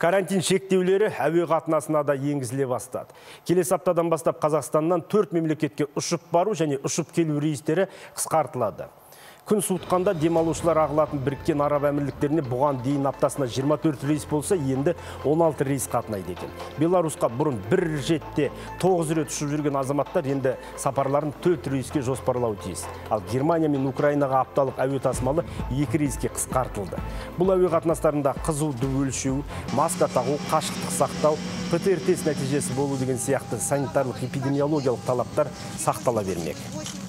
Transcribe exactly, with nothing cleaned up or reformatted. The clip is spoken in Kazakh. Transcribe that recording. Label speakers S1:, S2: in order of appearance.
S1: Карантин шектеулері әуе қатынасына да енгізіле бастады. Келесі аптадан бастап Қазақстаннан төрт мемлекетке ұшып бару және ұшып келу рейстері қысқартылады. Күн суытқанда демалушылар ағылатын Біріккен Араб Әмірліктеріне бұған дейін аптасына жиырма төрт рейс болса, енді он алты рейс қатынайды екен. Беларусьқа бұрын бір жетте тоғыз рет ұшып жүрген азаматтар енді сапарларын төрт рейске жоспарлауы тиіс. Ал Германия мен Украинаға апталық әуе тасымалы екі рейске қысқартылды. Бұл әуе қатынастарында қызуды өлшеу, маска тағу, қашықтық сақтау, ПЦР тест нәтижесі болу деген сияқты санитарлық эпидемиологиялық талаптар сақтала бермек.